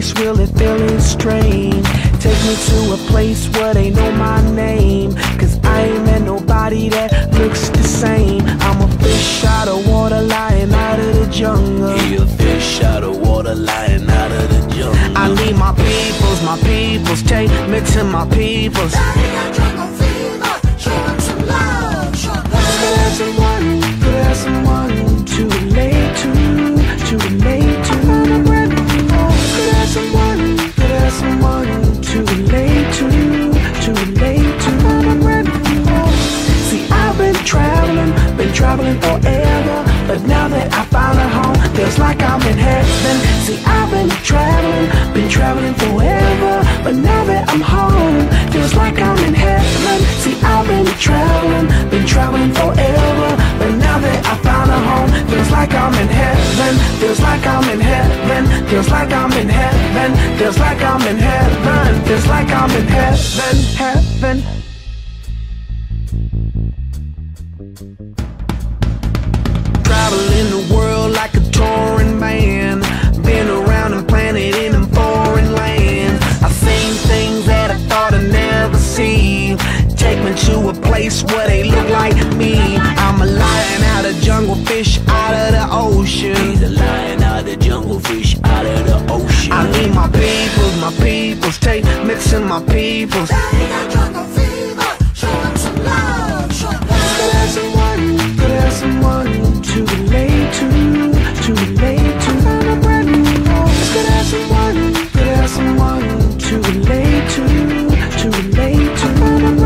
place really feeling strange. Take me to a place where they know my name, cause I ain't met nobody that looks the same. I'm a fish out of water lying out of the jungle. He a fish out of water lying out of the jungle. I need my peoples, take me to my peoples. Daddy got jungle fever, show him some love, show him love. Could have someone to relate to, relate to. Could have someone to relate to, relate to. See, I've been traveling forever, but now that I found a home, feels like I'm in heaven. See, I've been traveling forever, but now that I'm home, feels like I'm in heaven. See, I've been traveling forever, but now that I found a home, feels like I'm in heaven. Feels like I'm in heaven. Feels like I'm in heaven. Feels like I'm in heaven. Feels like I'm in heaven. Heaven. Traveling the world like a touring man, been around the planet in them foreign lands. I've seen things that I thought I'd never see. Take me to a place where they look like me. I'm a lion out of jungle, fish out of the ocean. He's a lion out of the jungle, fish out of the ocean. I need my peoples, take me to my peoples. Daddy got jungle fever, show him some love, show him love. Could have someone to relate to, relate to. Could have someone to relate to, relate to.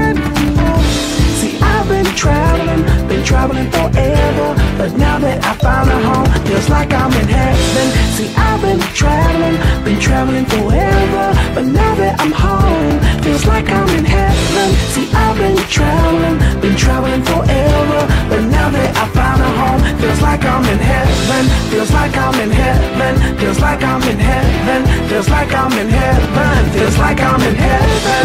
See, I've been traveling forever, but now that I found a home, feels like I'm in heaven. See, I've been traveling forever, but now that I'm home, feels like I'm in heaven. See, I've been traveling forever, but now that I found a home, feels like I'm in heaven. Feels like I'm in heaven. Feels like I'm in heaven. Feels like I'm in heaven. Feels like I'm in heaven.